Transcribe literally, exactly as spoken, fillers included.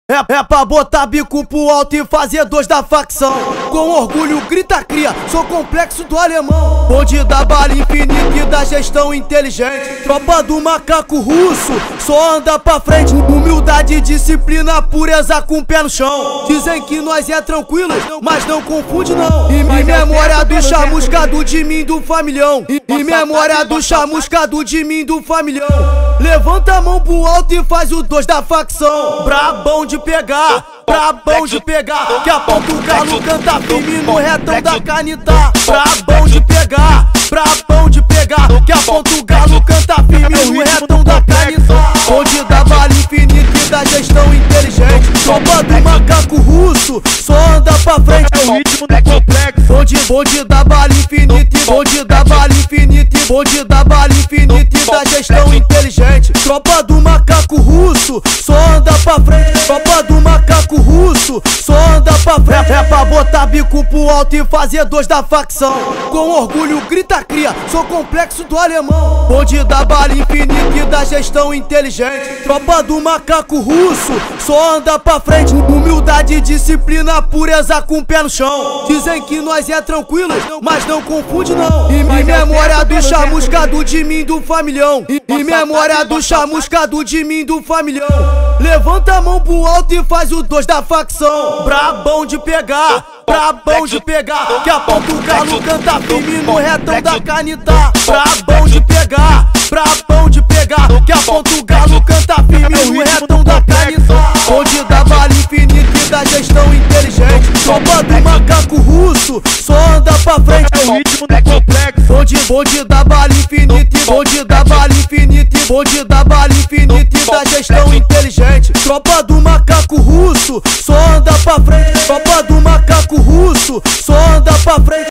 É, é pra botar bico pro alto e fazer dois da facção. Com orgulho grita cria, sou complexo do alemão. Bonde da bala infinita e da gestão inteligente. Tropa do macaco russo, só anda pra frente. Humildade, disciplina, pureza com o pé no chão. Dizem que nós é tranquilo, mas não confunde não. E, e memória do chamuscado de mim do familhão. E, e memória do chamuscado de mim do familhão. Levanta a mão pro alto e faz o dois da facção. Brabão de pegar, brabão de pegar. Que a ponta o galo canta firme no retão da canita. Brabão de pegar, brabão de pegar. Que a ponta o galo canta firme no retão da canita. Bonde da bala infinita e da gestão inteligente. Tropa do macaco russo, só anda pra frente. É o ritmo do complexo. Bonde, bonde da bala infinita, bonde da bala infinita, bonde da bala infinita e da gestão inteligente. Tropa do macaco russo, só anda pra frente. Tropa do macaco russo, só anda pra frente. É pra botar bico pro alto e fazer dois da facção. Com orgulho grita cria, sou complexo do alemão. Bonde da bala infinita e da gestão inteligente. Tropa do macaco russo, só anda pra frente. Humildade, disciplina, pureza com o pé no chão. Dizem que nós é tranquilo, mas não confunde não. E, e memória do chamuscado de mim do familhão. E, e memória do chamuscado de mim do familhão. Levanta a mão pro alto e faz o dois da facção. Brabão de pegar, brabão de pegar. Que a ponta o galo canta firme no retão da canita. Brabão de pegar, brabão de pegar. Que a ponta o galo canta firme no retão da canita. Bonde da bala infinita e da gestão inteligente. Tropa do macaco russo, só anda pra frente. É o ritmo do complexo. Bonde, bonde da bala infinita, bonde da bala infinita, bonde da bala infinita e da gestão inteligente. Tropa do macaco russo, só anda pra frente. Tropa do macaco russo, só anda pra frente.